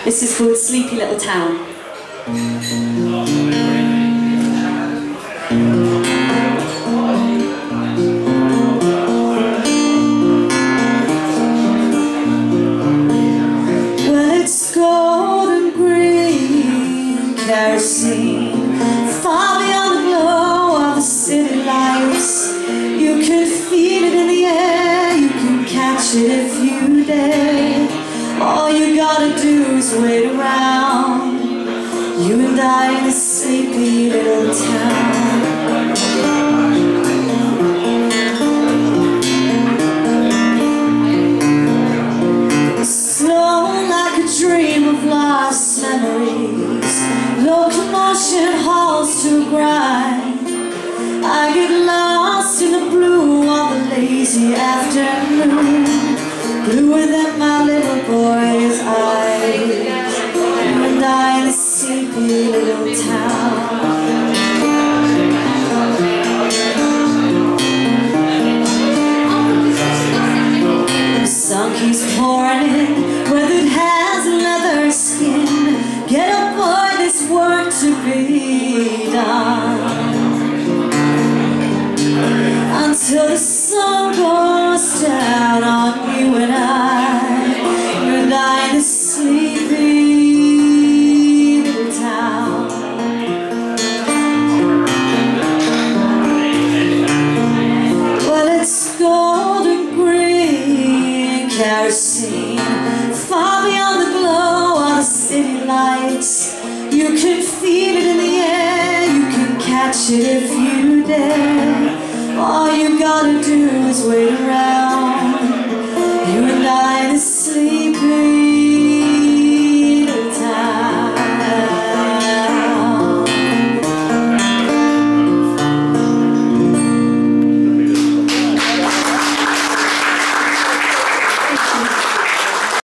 This is called Sleepy Little Town. Well, it's golden green kerosene, far beyond the glow of the city lights. You can feel it in the air, you can catch it if you dare. All you gotta do is wait around, you and I in this sleepy little town. Slow like a dream of lost memories, locomotion halts to grind. I get lost in the blue of the lazy afternoon, bluer than my little boy's eyes. You and I in this sleepy little town. The sun keeps pouring in, whether it has leather skin. Get up, boy, there's work to be done. Until the sun goes down on you and I in the sleepy little town. Well, it's golden green kerosene, far beyond the glow of the city lights. You can feel it in the air, you can catch it if you dare. All you gotta do is wait around.